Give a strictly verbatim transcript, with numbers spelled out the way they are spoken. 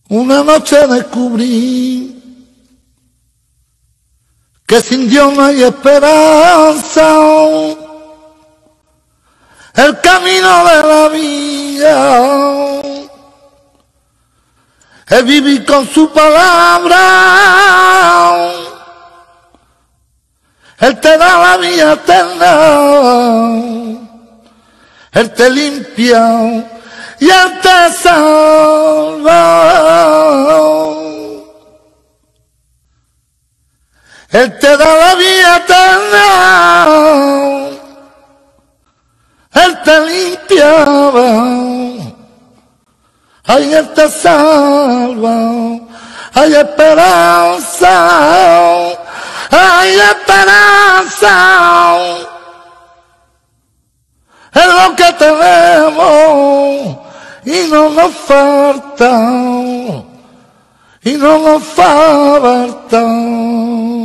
Una noche descubrí que sin Dios no hay esperanza. El camino de la vida es vivir con su palabra. Él te da la vida eterna, Él te limpia y Él te salva. Él te da la vida eterna, Él te limpiaba, ay, Él te salva, hay esperanza, hay esperanza, es lo que tenemos y no nos falta, y no nos falta.